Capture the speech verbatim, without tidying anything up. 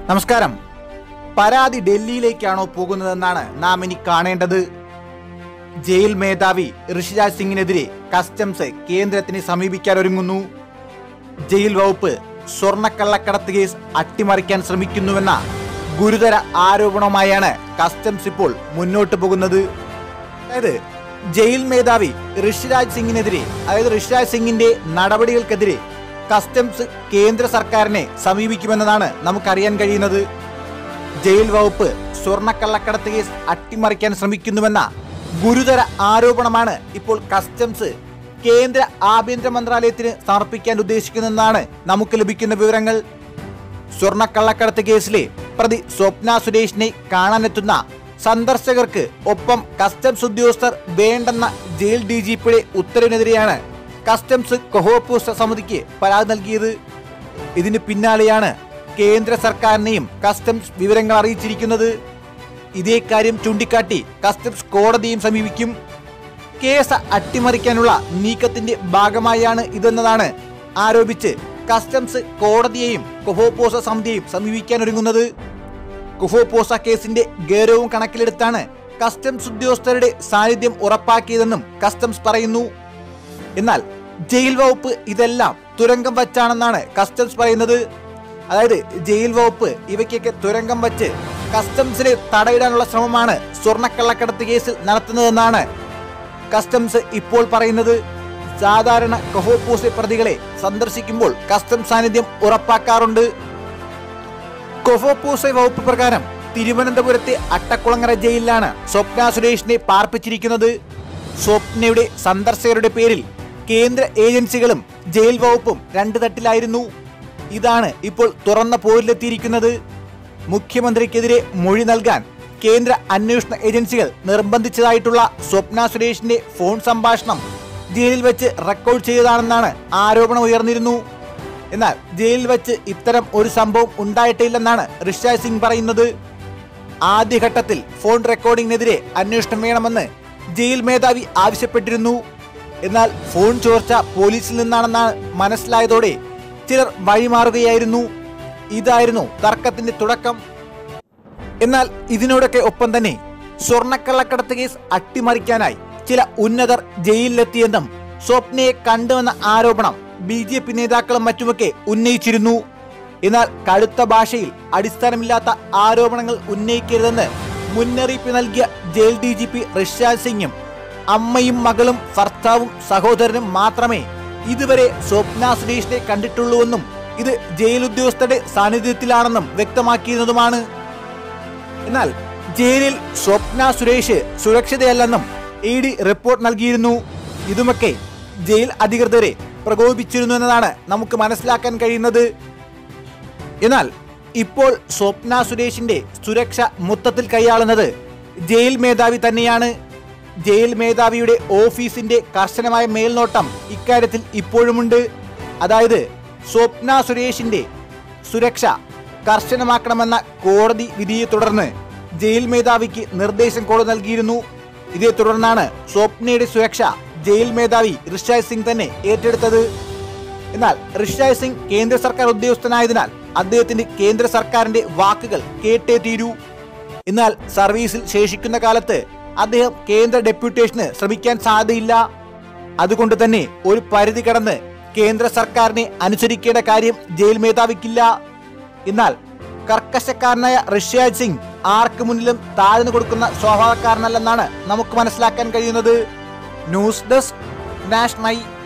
നമസ്കാരം. പരാതി ഡൽഹിയിലേക്കാണോ പോകുന്നതെന്നാണ് നാം ഇനി കാണേണ്ടത്. ജയിൽ മേധാവി ഋഷിരാജ് സിംഗിനെതിരെ കസ്റ്റംസ് കേന്ദ്രത്തിനെ സമീപിക്കാനൊരുങ്ങുന്നു. ജയിൽ വകുപ്പ് സ്വർണ്ണക്കള്ളക്കടത്ത് കേസ് അട്ടിമറിക്കാൻ ശ്രമിക്കുന്നുവെന്ന ഗുരുതര ആരോപണവുമായാണ് കസ്റ്റംസ് ഇപ്പോൾ മുന്നോട്ട് പോകുന്നത്. അതായത് ജയിൽ മേധാവി ഋഷിരാജ് സിംഗിനെതിരെ അതായത് ഋഷിരാജ് സിംഗിന്റെ നടപടികൾക്കെതിരെ കസ്റ്റംസ് കേന്ദ്ര സർക്കാരിനെ സമീപിക്കുമെന്നതാണ് നമുക്കറിയാൻ കഴിയുന്നത്. ജയിൽ വകുപ്പ് സ്വർണ്ണക്കള്ളക്കടത്ത് കേസ് അട്ടിമറിക്കാൻ ശ്രമിക്കുന്നുവെന്ന ഗുരുതര ആരോപണമാണ് ഇപ്പോൾ കസ്റ്റംസ് കേന്ദ്ര ആഭ്യന്തര മന്ത്രാലയത്തിന് സമർപ്പിക്കാൻ ഉദ്ദേശിക്കുന്നതെന്നാണ് നമുക്ക് ലഭിക്കുന്ന വിവരങ്ങൾ. സ്വർണ്ണക്കള്ളക്കടത്ത് കേസിലെ പ്രതി സ്വപ്ന സുരേഷിനെ കാണാനെത്തുന്ന സന്ദർശകർക്ക് ഒപ്പം കസ്റ്റംസ് ഉദ്യോഗസ്ഥർ വേണ്ടെന്ന ജയിൽ ഡി ജി പിയുടെ ഉത്തരവിനെതിരെയാണ് കസ്റ്റംസ് കൊഹോപൂസ സമിതിക്ക് പരാതി നൽകിയത്. ഇതിന് പിന്നാലെയാണ് കേന്ദ്ര സർക്കാരിനെയും കസ്റ്റംസ് വിവരങ്ങൾ അറിയിച്ചിരിക്കുന്നത്. ഇതേ കാര്യം ചൂണ്ടിക്കാട്ടി കസ്റ്റംസ് കോടതിയും സമീപിക്കും. കേസ് അട്ടിമറിക്കാനുള്ള നീക്കത്തിന്റെ ഭാഗമായാണ് ഇതെന്നതാണ് ആരോപിച്ച് കസ്റ്റംസ് കോടതിയെയും കൊഹോപൂസ സമിതിയെയും സമീപിക്കാനൊരുങ്ങുന്നത്. കൊഹോപൂസ കേസിന്റെ ഗൗരവം കണക്കിലെടുത്താണ് കസ്റ്റംസ് ഉദ്യോഗസ്ഥരുടെ സാന്നിധ്യം ഉറപ്പാക്കിയതെന്നും കസ്റ്റംസ് പറയുന്നു. എന്നാൽ ജയിൽ വകുപ്പ് ഇതെല്ലാം തുരങ്കം വച്ചാണെന്നാണ് കസ്റ്റംസ് പറയുന്നത്. അതായത് ജയിൽ വകുപ്പ് ഇവയ്ക്കൊക്കെ തുരങ്കം വച്ച് കസ്റ്റംസിനെ തടയിടാനുള്ള ശ്രമമാണ് സ്വർണ്ണക്കള്ളക്കടത്ത് കേസിൽ നടത്തുന്നതെന്നാണ് കസ്റ്റംസ് ഇപ്പോൾ പറയുന്നത്. സാധാരണ കൊഹോപൂസ പ്രതികളെ സന്ദർശിക്കുമ്പോൾ കസ്റ്റംസ് സാന്നിധ്യം ഉറപ്പാക്കാറുണ്ട്. കൊഹോപൂസ വകുപ്പ് പ്രകാരം തിരുവനന്തപുരത്തെ അട്ടക്കുളങ്ങര ജയിലിലാണ് സ്വപ്ന സുരേഷിനെ പാർപ്പിച്ചിരിക്കുന്നത്. സ്വപ്നയുടെ സന്ദർശകരുടെ പേരിൽ കേന്ദ്ര ഏജൻസികളും ജയിൽ വകുപ്പും രണ്ട് തട്ടിലായിരുന്നു. ഇതാണ് ഇപ്പോൾ തുറന്ന പോരിലെത്തിയിരിക്കുന്നത്. മുഖ്യമന്ത്രിക്കെതിരെ മൊഴി നൽകാൻ കേന്ദ്ര അന്വേഷണ ഏജൻസികൾ നിർബന്ധിച്ചതായിട്ടുള്ള സ്വപ്ന സുരേഷിന്റെ ഫോൺ സംഭാഷണം ജയിലിൽ വെച്ച് റെക്കോർഡ് ചെയ്തതാണെന്നാണ് ആരോപണം ഉയർന്നിരുന്നു. എന്നാൽ ജയിലിൽ വെച്ച് ഇത്തരം ഒരു സംഭവം ഉണ്ടായിട്ടില്ലെന്നാണ് ഋഷിരാജ് സിംഗ് പറയുന്നത്. ആദ്യഘട്ടത്തിൽ ഫോൺ റെക്കോർഡിംഗിനെതിരെ അന്വേഷണം വേണമെന്ന് ജയിൽ മേധാവി ആവശ്യപ്പെട്ടിരുന്നു. എന്നാൽ ഫോൺ ചോർച്ച പോലീസിൽ നിന്നാണെന്നാണ് മനസ്സിലായതോടെ ചിലർ വഴിമാറുകയായിരുന്നു. ഇതായിരുന്നു തർക്കത്തിന്റെ തുടക്കം. എന്നാൽ ഇതിനോടൊക്കെ ഒപ്പം തന്നെ സ്വർണ്ണക്കള്ളക്കടത്ത് കേസ് അട്ടിമറിക്കാനായി ചില ഉന്നതർ ജയിലിലെത്തിയെന്നും സ്വപ്നയെ കണ്ടുവെന്ന ആരോപണം ബി ജെ പി നേതാക്കളും മറ്റുമൊക്കെ ഉന്നയിച്ചിരുന്നു. എന്നാൽ കടുത്ത ഭാഷയിൽ അടിസ്ഥാനമില്ലാത്ത ആരോപണങ്ങൾ ഉന്നയിക്കരുതെന്ന് മുന്നറിയിപ്പ് നൽകിയ ജയിൽ ഡി ജി പി ഋഷിരാജ് സിംഗും അമ്മയും മകളും ഭർത്താവും സഹോദരനും മാത്രമേ ഇതുവരെ സ്വപ്ന സുരേഷിനെ കണ്ടിട്ടുള്ളൂവെന്നും ഇത് ജയിൽ ഉദ്യോഗസ്ഥരുടെ സാന്നിധ്യത്തിലാണെന്നും വ്യക്തമാക്കിയിരുന്നതുമാണ്. എന്നാൽ ജയിലിൽ സ്വപ്ന സുരേഷ് സുരക്ഷിതയല്ലെന്നും ഇ ഡി റിപ്പോർട്ട് നൽകിയിരുന്നു. ഇതുമൊക്കെ ജയിൽ അധികൃതരെ പ്രകോപിപ്പിച്ചിരുന്നു എന്നതാണ് നമുക്ക് മനസ്സിലാക്കാൻ കഴിയുന്നത്. എന്നാൽ ഇപ്പോൾ സ്വപ്ന സുരേഷിന്റെ സുരക്ഷ മൊത്തത്തിൽ കൈയാളുന്നത് ജയിൽ മേധാവി തന്നെയാണ്. ജയിൽ മേധാവിയുടെ ഓഫീസിന്റെ കർശനമായ മേൽനോട്ടം ഇക്കാര്യത്തിൽ ഇപ്പോഴുമുണ്ട്. അതായത് സ്വപ്ന സുരേഷിന്റെ സുരക്ഷ കർശനമാക്കണമെന്ന കോടതി വിധിയെ തുടർന്ന് ജയിൽ മേധാവിക്ക് നിർദ്ദേശം കോടതി നൽകിയിരുന്നു. ഇതേ തുടർന്നാണ് സ്വപ്നയുടെ സുരക്ഷ ജയിൽ മേധാവി ഋഷിരാജ് സിംഗ് തന്നെ ഏറ്റെടുത്തത്. എന്നാൽ ഋഷിരാജ് സിംഗ് കേന്ദ്ര സർക്കാർ ഉദ്യോഗസ്ഥനായതിനാൽ അദ്ദേഹത്തിന്റെ കേന്ദ്ര സർക്കാരിന്റെ വാക്കുകൾ കേട്ടേ തീരൂ. എന്നാൽ സർവീസിൽ ശേഷിക്കുന്ന കാലത്ത് അദ്ദേഹം കേന്ദ്ര ഡെപ്യൂട്ടേഷന് ശ്രമിക്കാൻ സാധ്യതയില്ല. അതുകൊണ്ട് തന്നെ ഒരു പരിധി കടന്ന് കേന്ദ്ര സർക്കാരിനെ അനുസരിക്കേണ്ട കാര്യം ജയിൽ മേധാവിക്കില്ല. എന്നാൽ കർക്കശക്കാരനായ ഋഷിരാജ് സിംഗ് ആർക്ക് മുന്നിലും താഴ്ന്നു കൊടുക്കുന്ന സ്വഭാവക്കാരനല്ലെന്നാണ് നമുക്ക് മനസ്സിലാക്കാൻ കഴിയുന്നത്. News desk national.